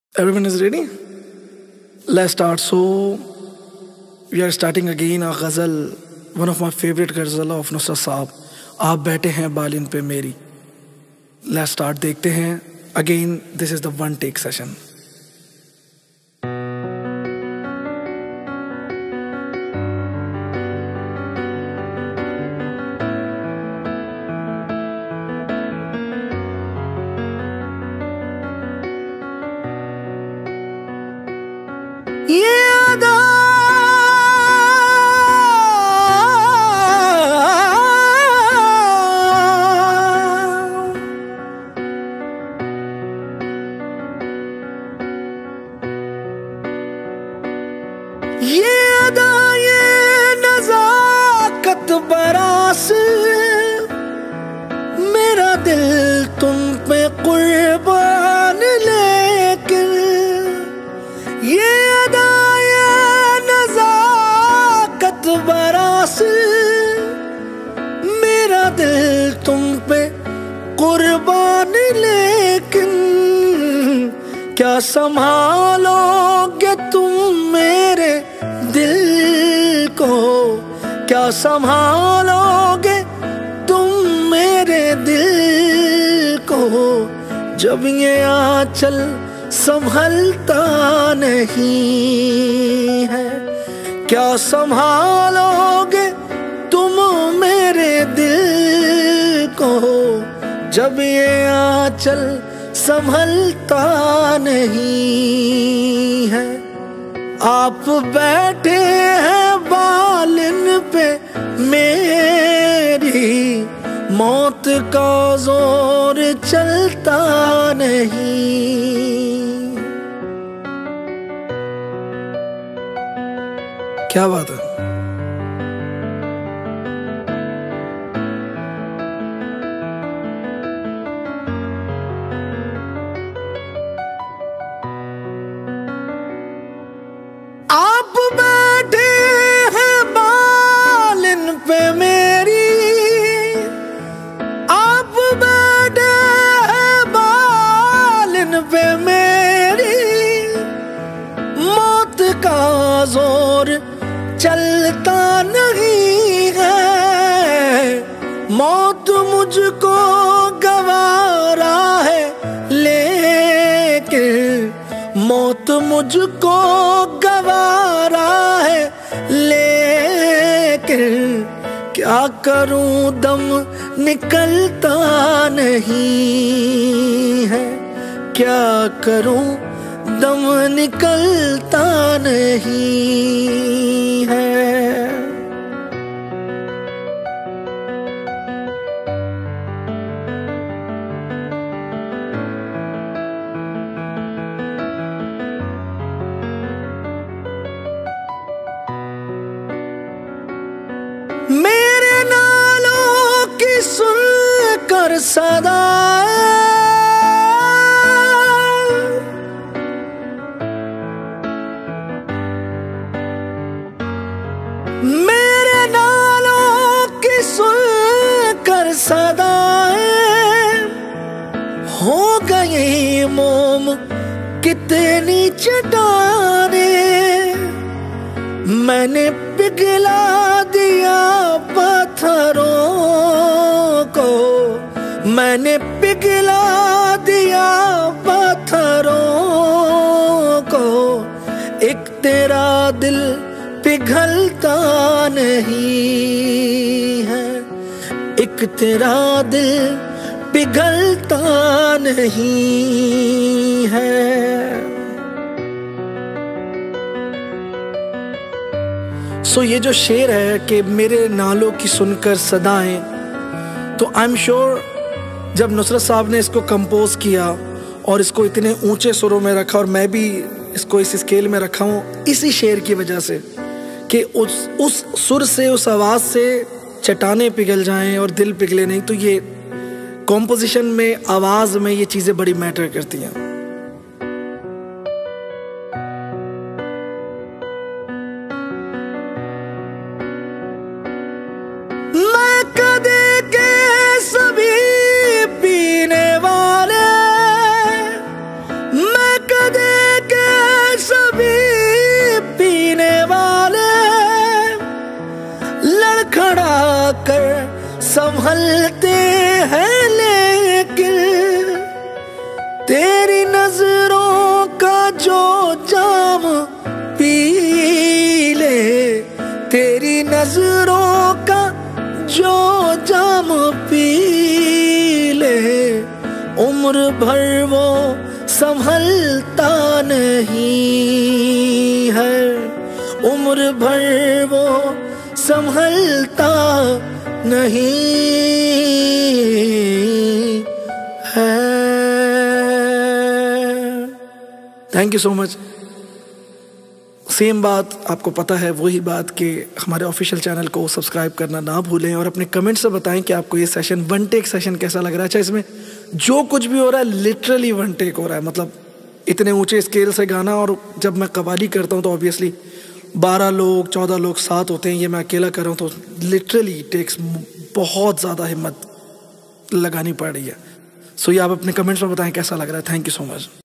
Everyone is ready? Let's start. So, we are starting again a ghazal, one of my favorite ghazal of Nusrat Saab. आप बैठे हैं बालिन पे मेरी. Let's start. देखते हैं. Again, this is the one take session. ये अदा ये नज़ाकत बरास मेरा दिल तुम पे कुर्बान, लेकिन ये नज़ाकत बरास मेरा दिल तुम पे कुर्बान, लेकिन क्या संभालोगे तुम मेरे दिल को, क्या संभालोगे तुम मेरे दिल को, जब ये आंचल संभलता नहीं है। क्या संभालोगे तुम मेरे दिल को, जब ये आंचल संभलता नहीं है। आप बैठे हैं बालिन पे मेरी, मौत का जोर चलता नहीं। क्या बात है। आप बैठे हैं बालिन पे मेरी, आप बैठे हैं बालिन पे मेरी, मौत का जोर चलता नहीं है। मौत मुझको गवारा है, लेकिन मौत मुझको गवारा है, लेकिन क्या करूं दम निकलता नहीं है। क्या करूं दम निकलता नहीं है। मेरे नालों की सुनकर सदा मेरे नालों की सुनकर सदाएं हो गई मोम कितनी चट्टाने, मैंने पिघला दिया पत्थरों को, मैंने पिघला दिया पत्थरों को, एक तेरा दिल पिघलता नहीं है, एक तेरा दिल पिघलता नहीं है। सो ये जो शेर है कि मेरे नालों की सुनकर सदाएं, तो आई एम श्योर जब नुसरत साहब ने इसको कंपोज किया और इसको इतने ऊंचे सुरों में रखा, और मैं भी इसको इस स्केल में रखा हूँ इसी शेर की वजह से कि उस सुर से, उस आवाज़ से चट्टानें पिघल जाएं और दिल पिघले नहीं। तो ये कॉम्पोजिशन में, आवाज़ में ये चीज़ें बड़ी मैटर करती हैं। मैं कदे के सभी पीने वाले, मैं कदे उम्र भर वो संभलता नहीं है, उम्र भर वो संभलता नहीं है। Thank you so much. Same बात आपको पता है, वही बात कि हमारे ऑफिशियल चैनल को सब्सक्राइब करना ना भूलें और अपने कमेंट से बताएं कि आपको ये सेशन वन टेक सेशन कैसा लग रहा है। अच्छा, इसमें जो कुछ भी हो रहा है लिटरली वन टेक हो रहा है, मतलब इतने ऊंचे स्केल से गाना। और जब मैं कव्वाली करता हूँ तो ऑब्वियसली 12 लोग 14 लोग साथ होते हैं, ये मैं अकेला कर रहा हूँ तो लिटरली टेक्स बहुत ज़्यादा हिम्मत लगानी पड़ रही है। सो ये आप अपने कमेंट्स में बताएं कैसा लग रहा है। Thank you so much.